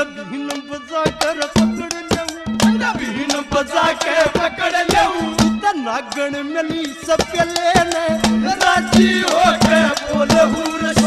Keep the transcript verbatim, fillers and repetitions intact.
been बजा कर पकड़ लेऊ बीन बजा के पकड़ लेऊ नागण मिली सब लेने राजी हो के बोलहू